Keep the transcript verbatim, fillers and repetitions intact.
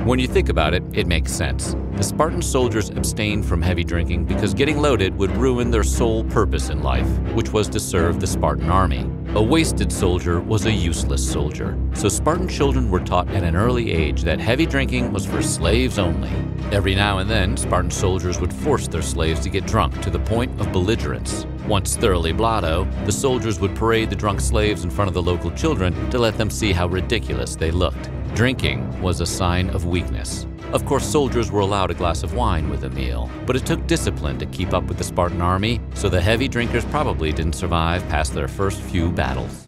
When you think about it, it makes sense. The Spartan soldiers abstained from heavy drinking because getting loaded would ruin their sole purpose in life, which was to serve the Spartan army. A wasted soldier was a useless soldier, so Spartan children were taught at an early age that heavy drinking was for slaves only. Every now and then, Spartan soldiers would force their slaves to get drunk to the point of belligerence. Once thoroughly blotto, the soldiers would parade the drunk slaves in front of the local children to let them see how ridiculous they looked. Drinking was a sign of weakness. Of course, soldiers were allowed a glass of wine with a meal, but it took discipline to keep up with the Spartan army, so the heavy drinkers probably didn't survive past their first few battles.